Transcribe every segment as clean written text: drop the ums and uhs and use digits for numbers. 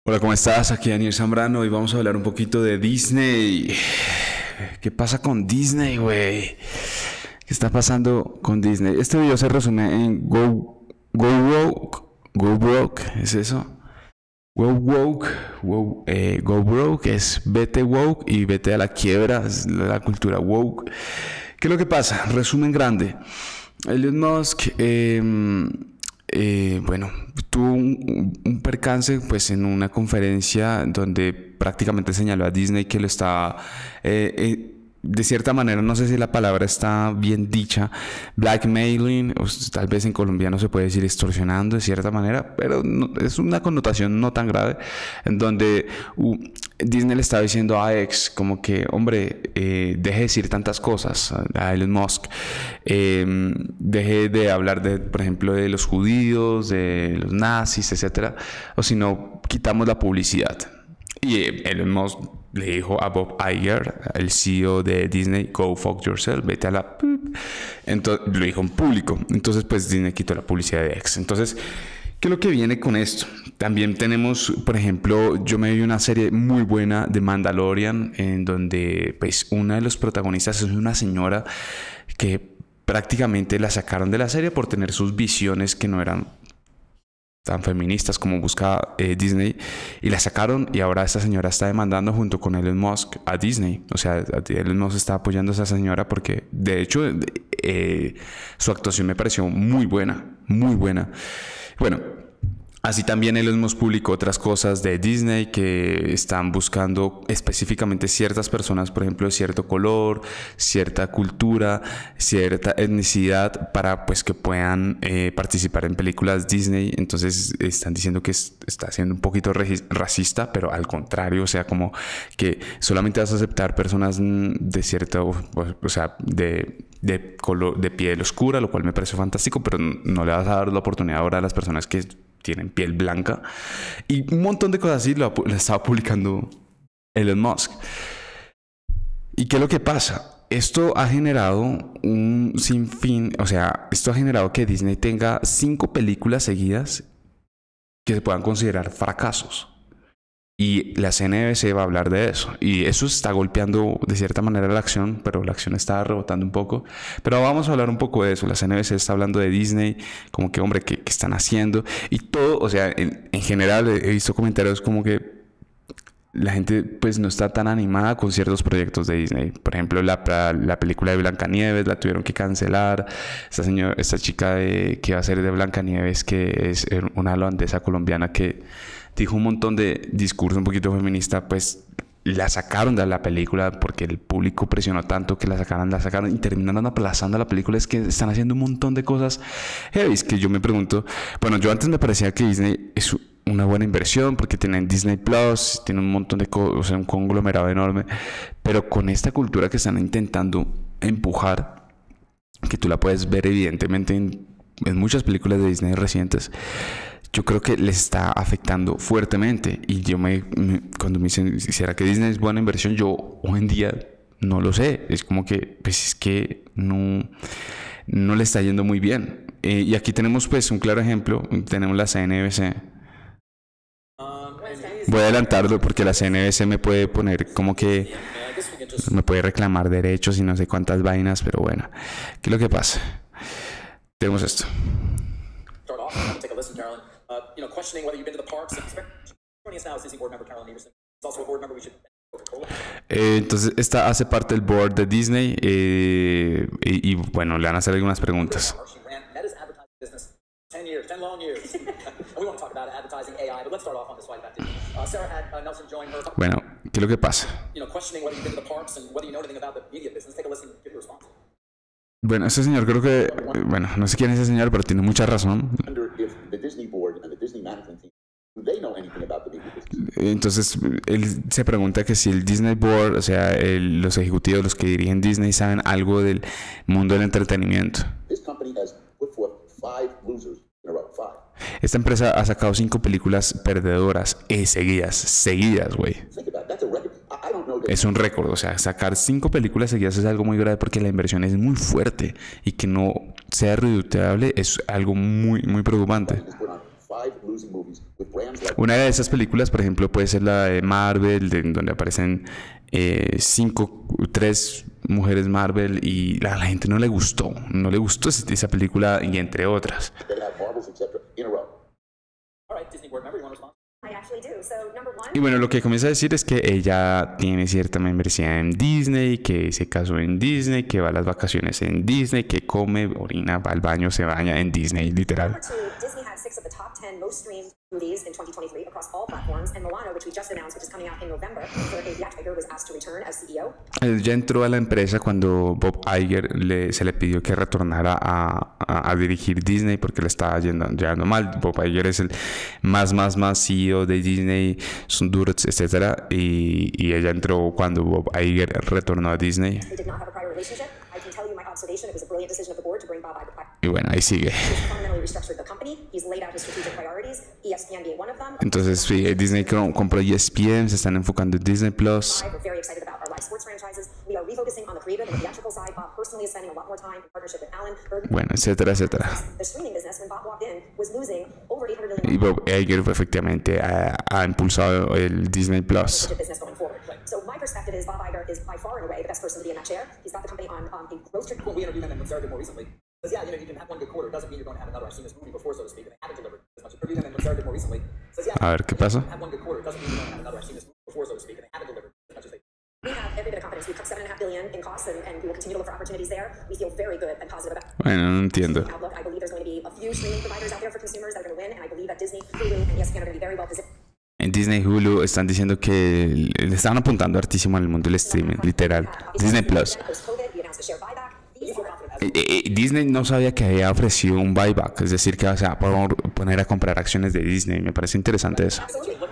Hola, ¿cómo estás? Aquí Daniel Zambrano y vamos a hablar un poquito de Disney. ¿Qué pasa con Disney, güey? ¿Qué está pasando con Disney? Este video se resume en Go Broke. Go Broke, ¿es eso? Go Woke, Go Broke es vete woke y vete a la quiebra, es la cultura woke. ¿Qué es lo que pasa? Resumen grande. Elon Musk, bueno, tuvo un percance pues en una conferencia donde prácticamente señaló a Disney que lo estaba de cierta manera, no sé si la palabra está bien dicha, blackmailing, o tal vez en colombiano se puede decir extorsionando de cierta manera, pero es una connotación no tan grave, en donde Disney le estaba diciendo a X como que, hombre, deje de decir tantas cosas a Elon Musk, deje de hablar de, por ejemplo, de los judíos, de los nazis, etcétera, o si no, quitamos la publicidad. Y Elon Musk le dijo a Bob Iger, el CEO de Disney, go fuck yourself, vete a la... Entonces, lo dijo en público. Entonces, pues Disney quitó la publicidad de X. Entonces, ¿qué es lo que viene con esto? También tenemos, por ejemplo, yo me vi una serie muy buena de Mandalorian, en donde, pues, una de los protagonistas es una señora que prácticamente la sacaron de la serie por tener sus visiones que no eran tan feministas como busca Disney, y la sacaron, y ahora esta señora está demandando junto con Elon Musk a Disney. O sea, Elon Musk está apoyando a esa señora porque de hecho su actuación me pareció muy buena, muy buena. Bueno, así también Elon Musk publicó otras cosas de Disney que están buscando específicamente ciertas personas, por ejemplo, de cierto color, cierta cultura, cierta etnicidad, para pues que puedan participar en películas Disney. Entonces están diciendo que está siendo un poquito racista, pero al contrario, o sea, como que solamente vas a aceptar personas de cierto, o sea, de color, de piel oscura, lo cual me parece fantástico, pero no le vas a dar la oportunidad ahora a las personas que tienen piel blanca, y un montón de cosas así lo estaba publicando Elon Musk. ¿Y qué es lo que pasa? Esto ha generado un sinfín, o sea, esto ha generado que Disney tenga 5 películas seguidas que se puedan considerar fracasos. Y la CNBC va a hablar de eso. Y eso está golpeando de cierta manera la acción, pero la acción está rebotando un poco. Pero vamos a hablar un poco de eso. La CNBC está hablando de Disney, como que, hombre, ¿qué están haciendo? Y todo, o sea, en general he visto comentarios como que la gente pues no está tan animada con ciertos proyectos de Disney. Por ejemplo, la película de Blancanieves la tuvieron que cancelar. Esta chica que va a ser de Blancanieves, que es una holandesa colombiana que dijo un montón de discurso un poquito feminista, pues la sacaron de la película porque el público presionó tanto que la sacaron y terminaron aplazando la película. Es que están haciendo un montón de cosas heavy, que yo me pregunto, bueno, yo antes me parecía que Disney es una buena inversión porque tienen Disney Plus, tiene un montón de cosas, o sea, un conglomerado enorme, pero con esta cultura que están intentando empujar, que tú la puedes ver evidentemente en muchas películas de Disney recientes, yo creo que les está afectando fuertemente. Y yo cuando me dicen, ¿será que Disney es buena inversión? Yo hoy en día no lo sé. Es como que, pues es que no le está yendo muy bien. Y aquí tenemos pues un claro ejemplo. Tenemos la CNBC. Voy a adelantarlo porque la CNBC me puede poner como que me puede reclamar derechos y no sé cuántas vainas, pero bueno, ¿qué es lo que pasa? Tenemos esto. Entonces esta hace parte del board de Disney, y bueno, le van a hacer algunas preguntas. Bueno, ¿qué es lo que pasa? Bueno, ese señor creo que, bueno, no sé quién es ese señor, pero tiene mucha razón. Entonces, él se pregunta que si el Disney Board, o sea, los ejecutivos, los que dirigen Disney, saben algo del mundo del entretenimiento. Esta empresa ha sacado 5 películas perdedoras seguidas, güey. Es un récord, o sea, sacar 5 películas seguidas es algo muy grave porque la inversión es muy fuerte, y que no sea redituable es algo muy, muy preocupante. Una de esas películas, por ejemplo, puede ser la de Marvel, donde aparecen tres mujeres Marvel y la gente no le gustó esa película y entre otras. Y bueno, lo que comienza a decir es que ella tiene cierta membresía en Disney, que se casó en Disney, que va a las vacaciones en Disney, que come, orina, va al baño, se baña en Disney, literal. Movies in 2023 across all platforms, and Moana, which we just announced, which is coming out in November, so that Bob Iger was asked to return as CEO. Él ya entró a la empresa cuando Bob Iger se le pidió que retornara a dirigir Disney porque le estaba yendo mal. Bob Iger es el más CEO de Disney, son duros, etcétera, y ella entró cuando Bob Iger retornó a Disney. They did not have a prior relationship. I can tell you my observation. It was a brilliant decision of the board to bring Bob Iger back. Y bueno, ahí sigue. Entonces, sí, Disney compró ESPN, se están enfocando en Disney Plus. Bueno, etcétera, etcétera. Y Bob Iger efectivamente ha impulsado el Disney Plus. So my perspective is Bob Iger is by far and away the best person to be in that chair. He's got the company on a growth trajectory. Well, we interviewed him and Sarah did more recently. Because yeah, you can have one good quarter. It doesn't mean you're going to have another. I've seen this movie before, so to speak, and they haven't delivered as much. Interviewed him and Sarah did more recently. Says yeah, a ver, ¿qué pasa? Have one good quarter. It doesn't mean you're going to have another. I've seen this movie before, so to speak, and they haven't delivered as much as they. We have every bit of confidence. We've cut $7.5 billion in costs, and we will continue to look for opportunities there. We feel very good and positive about. Bueno, no entiendo. Outlook. I believe there's going to be a few streaming providers out there for consumers that are going to win, and I believe that Disney, Hulu, and ESPN are going to be very well positioned. En Disney Hulu están diciendo que le están apuntando hartísimo al mundo del streaming, literal. Disney Plus. Disney no sabía que había ofrecido un buyback, es decir, que se va a poner a comprar acciones de Disney. Me parece interesante eso.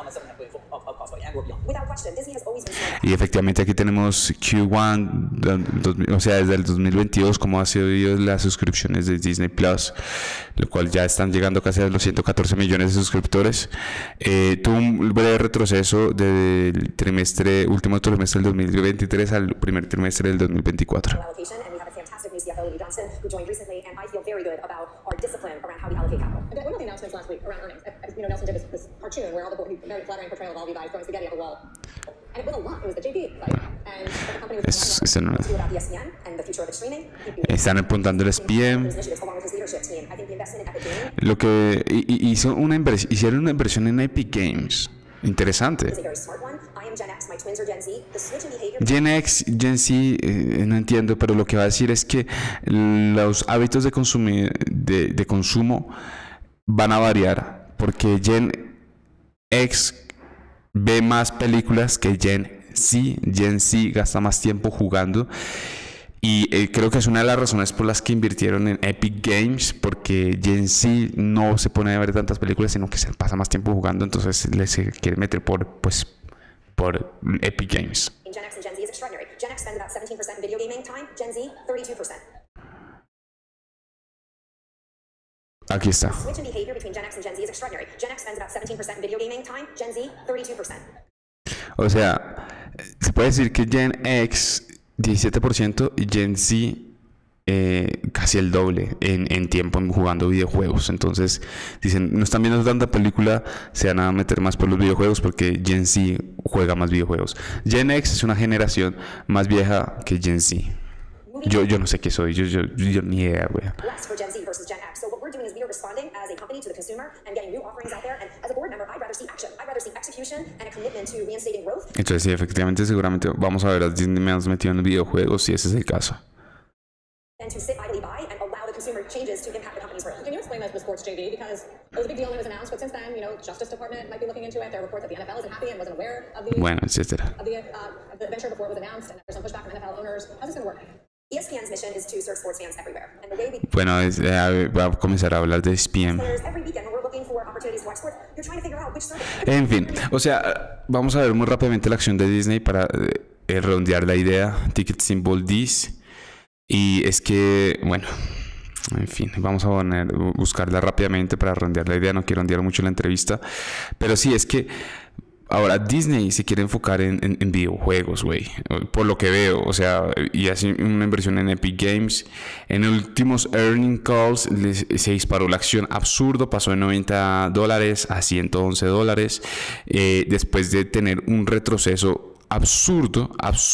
Y efectivamente aquí tenemos Q1, o sea, desde el 2022, como ha sido las suscripciones de Disney Plus, lo cual ya están llegando casi a los 114 millones de suscriptores. Tuvo un breve retroceso del último trimestre del 2023 al primer trimestre del 2024. CFO Lee Johnson, who joined recently, and I feel very good about our discipline around how we allocate capital. And one of the announcements last week around earnings, Nelson did this cartoon where all the very flattering portrayal of all of you guys throwing spaghetti at the wall. And it was a lot. It was the JP, right? And the company was about ESPN and the future of streaming. Están apuntando el ESPN. Lo que hicieron una inversión en Epic Games. Interesante. Gen X, Gen Z, no entiendo, pero lo que va a decir es que los hábitos de consumo van a variar, porque Gen X ve más películas que Gen Z. Gen Z gasta más tiempo jugando. Y creo que es una de las razones por las que invirtieron en Epic Games, porque Gen Z no se pone a ver tantas películas, sino que se pasa más tiempo jugando, entonces se quiere meter por Epic Games. Gen X and Gen Z is extraordinary. Gen X spends about 17% in video gaming time, Gen Z 32%. Aquí está. Switch in behavior between Gen X and Gen Z is extraordinary. Gen X spends about 17% in video gaming time, Gen Z 32%. O sea, se puede decir que Gen X 17% y Gen Z casi el doble en tiempo jugando videojuegos. Entonces dicen, no están viendo tanta película, se van a meter más por los videojuegos porque Gen Z juega más videojuegos. Gen X es una generación más vieja que Gen Z. Yo no sé qué soy, yo ni idea, güey. Entonces sí, efectivamente, seguramente vamos a ver a Disney más metido en videojuegos si ese es el caso. And to sit idly by and allow the consumer changes to impact the company's growth. Can you explain that to the sports JV? Because it was a big deal when it was announced, but since then, Justice Department might be looking into it. There are reports that the NFL isn't happy and wasn't aware of the etcétera. Of the venture before it was announced, and there's some pushback from NFL owners. How's this going to work? ESPN's mission is to serve sports fans everywhere. And the way we voy a comenzar a hablar de ESPN. En fin, o sea, vamos a ver muy rápidamente la acción de Disney para redondear la idea. Ticket symbol this. Y es que, bueno, en fin, vamos a buscarla rápidamente para redondear la idea. No quiero redondear mucho la entrevista, pero sí, es que Ahora, Disney se quiere enfocar en videojuegos, güey. Por lo que veo, o sea, y hace una inversión en Epic Games. En los últimos earning calls se disparó la acción absurdo, pasó de $90 a $111. Después de tener un retroceso absurdo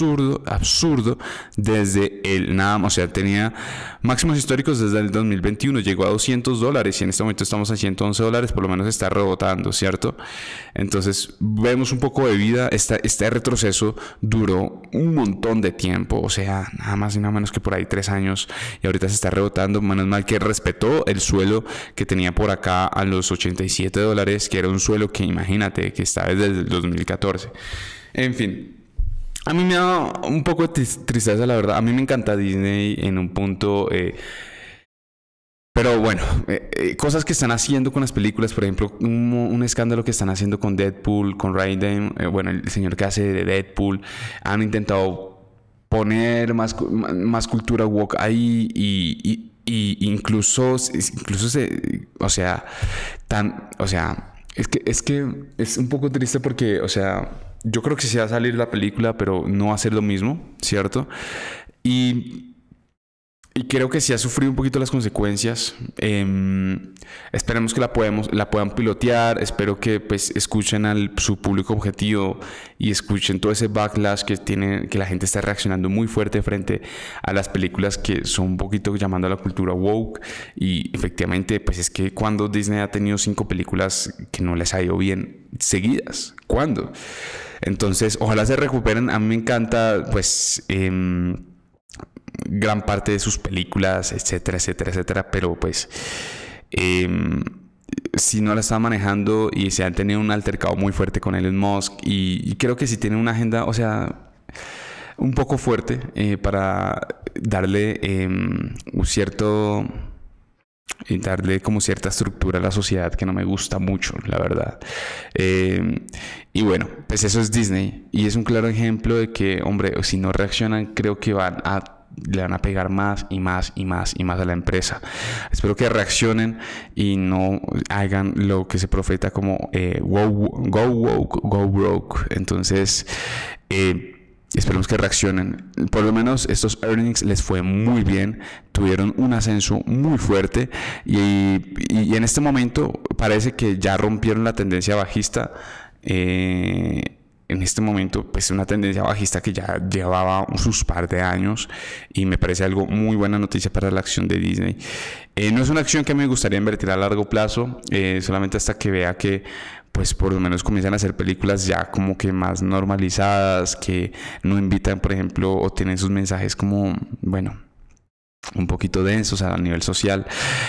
desde el nada, o sea, tenía máximos históricos desde el 2021, llegó a $200 y en este momento estamos a $111, por lo menos está rebotando, ¿cierto? Entonces vemos un poco de vida. Este retroceso duró un montón de tiempo, o sea, nada más y nada menos que por ahí 3 años, y ahorita se está rebotando. Menos mal que respetó el suelo que tenía por acá a los $87, que era un suelo que, imagínate, que está desde el 2014. En fin, a mí me da un poco de tristeza, la verdad. A mí me encanta Disney en un punto, pero bueno, cosas que están haciendo con las películas, por ejemplo, un escándalo que están haciendo con Deadpool, con Raiden, bueno, el señor que hace de Deadpool, han intentado poner más cultura woke ahí y incluso es que es un poco triste porque, o sea, yo creo que sí va a salir la película, pero no va a ser lo mismo, ¿cierto? Y creo que sí ha sufrido un poquito las consecuencias. Esperemos que la puedan pilotear. Espero que pues escuchen a su público objetivo y escuchen todo ese backlash que la gente está reaccionando muy fuerte frente a las películas que son un poquito llamando a la cultura woke. Y efectivamente, pues es que cuando Disney ha tenido 5 películas que no les ha ido bien seguidas, ¿cuándo? Entonces, ojalá se recuperen. A mí me encanta, pues, gran parte de sus películas, etcétera, pero pues si no la están manejando y se han tenido un altercado muy fuerte con Elon Musk y creo que sí tienen una agenda, o sea, un poco fuerte para darle darle como cierta estructura a la sociedad que no me gusta mucho, la verdad. Y bueno, pues eso es Disney y es un claro ejemplo de que, hombre, si no reaccionan, creo que le van a pegar más y más a la empresa. Espero que reaccionen y no hagan lo que se profeta como go woke, go broke. Entonces, esperemos que reaccionen. Por lo menos estos earnings les fue muy bien, tuvieron un ascenso muy fuerte y en este momento parece que ya rompieron la tendencia bajista. En este momento, pues una tendencia bajista que ya llevaba sus par de años y me parece algo muy buena noticia para la acción de Disney. No es una acción que me gustaría invertir a largo plazo, solamente hasta que vea que pues por lo menos comienzan a hacer películas ya como que más normalizadas, que no invitan, por ejemplo, o tienen sus mensajes como, bueno, un poquito densos a nivel social.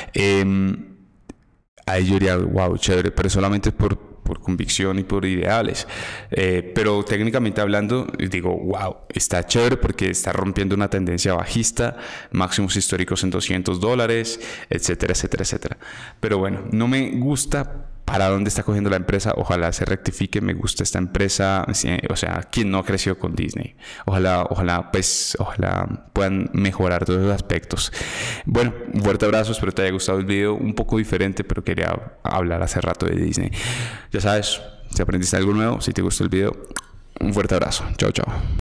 Ahí yo diría, wow, chévere, pero solamente por convicción y por ideales, pero técnicamente hablando digo, wow, está chévere porque está rompiendo una tendencia bajista, máximos históricos en $200, etcétera, pero bueno, no me gusta para dónde está cogiendo la empresa. Ojalá se rectifique. Me gusta esta empresa, o sea, quien no creció con Disney, ojalá puedan mejorar todos los aspectos. Bueno, un fuerte abrazo, espero te haya gustado el video, un poco diferente, pero quería hablar hace rato de Disney. Ya sabes, si aprendiste algo nuevo, si te gustó el video, un fuerte abrazo. Chao.